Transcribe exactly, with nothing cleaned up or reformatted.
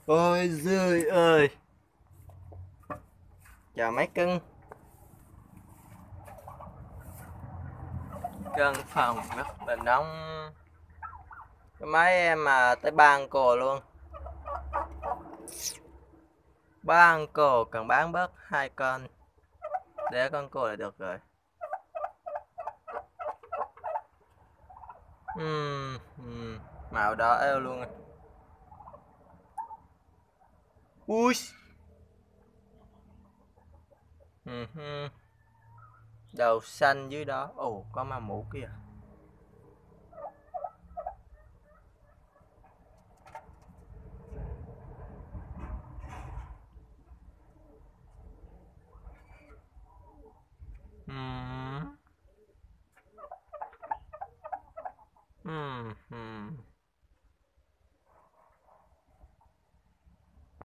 Ôi giời ơi, chào mấy cưng. Căn phòng rất là nóng. Cái máy em mà tới ba cô luôn. Ba cô cần bán bớt hai con để con cô là được rồi. Uhm, uhm, màu đỏ eo luôn rồi. Ui. Uhm, Đầu xanh dưới đó. Ồ, có ma mũ kìa.